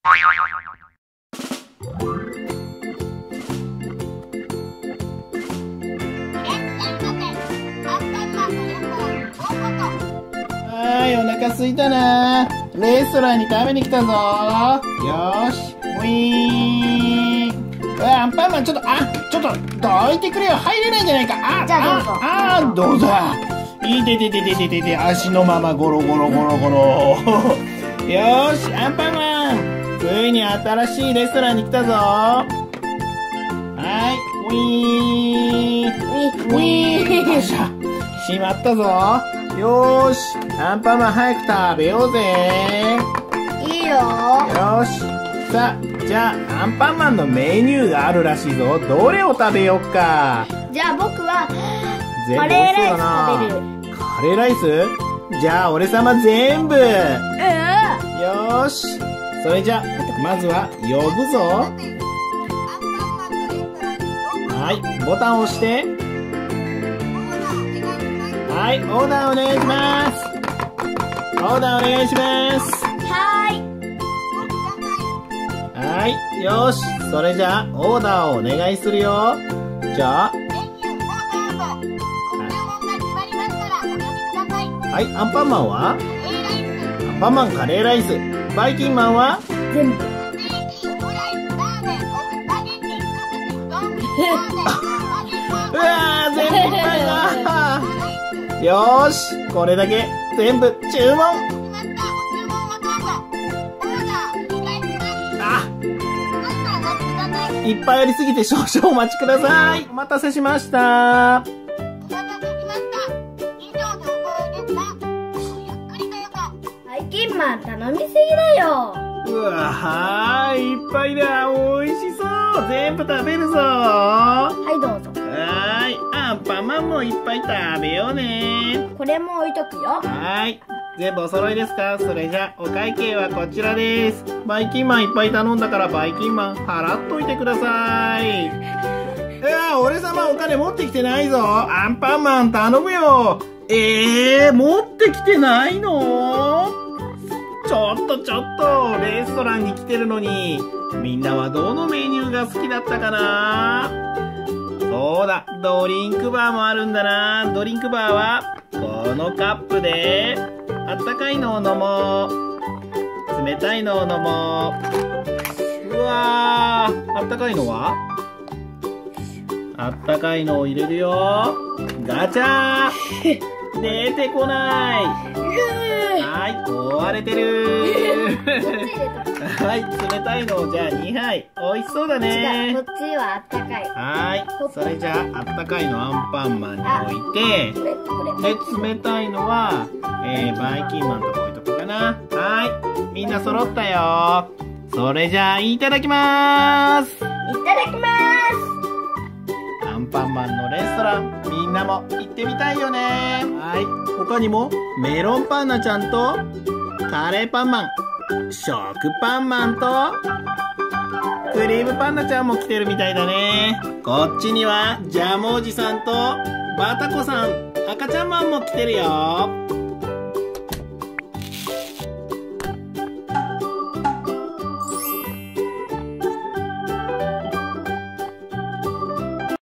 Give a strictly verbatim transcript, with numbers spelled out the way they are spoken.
はい、お腹すいたな。レストランに食べに来たぞ。よーし、ウィーン。うわ、アンパンマン、ちょっと、あ、ちょっと、どいてくれよ。入れないんじゃないか。あ、 じゃあどうぞ。 あ、あ、どうぞ。いててててててて、足のままゴロゴロゴロゴロ。よーし、アンパンマン。ついに新しいレストランに来たぞ。はい、ウィーン。ウィーン。よっしゃ。しまったぞ。よーし、アンパンマン早く食べようぜ。 いいよ。 よーし。さあ、じゃあ、アンパンマンのメニューがあるらしいぞ。どれを食べよっか。 じゃあ僕は、 全部カレーライス美味しそうだな。 食べる。 カレーライス？じゃあ、俺様全部。ようん。 ーし。それじゃあ、まずは、呼ぶぞ。はい、ボタンを押して。はい、オーダーお願いします。オーダーお願いします。 はーい。 はい、よし。それじゃあ、オーダーをお願いするよ。じゃあ、はい、アンパンマンはアンパンマンカレーライス。バイキンマンは全部。 うわー、全部いっぱいだ。よーし、これだけ全部注文。あ、いっぱいありすぎて少々お待ちください。お待たせしました。 バイキンマン頼みすぎだよ。 うわー、いっぱいだ。美味しそう。全部食べるぞ。ははい、どうぞ。 ーい、アンパンマンもいっぱい食べようね。 これも置いとくよ。 はーい。全部お揃いですか？それじゃ、お会計はこちらです。バイキンマンいっぱい頼んだからバイキンマン払っといてください。いやー、俺様お金持ってきてないぞ。アンパンマン頼むよ。えー、持ってきてないの？ちょっとちょっと、レストランに来てるのに、みんなはどのメニューが好きだったかな？そうだ、ドリンクバーもあるんだな。ドリンクバーは、このカップで、あったかいのを飲もう。冷たいのを飲もう。うわー、あったかいのは？あったかいのを入れるよ。ガチャー出てこない。はい、壊れてるはい、冷たいのをじゃあにはい。美味しそうだね。 違う、こっちはあったかい。 はい、それじゃあ、あったかいのアンパンマンに置いて、 これ、これ。 で、冷たいのは、えー、バイキンマンとか置いとこうかな。はい、みんな揃ったよ。それじゃあ、いただきまーす。 いただきまーアンパンマンのレストラン、みんなも行ってみたいよね。はい、他にも、メロンパンナちゃんと、カレーパンマン、食パンマンと、クリームパンナちゃんも来てるみたいだね。こっちには、ジャムおじさんと、バタコさん、赤ちゃんマンも来てるよ。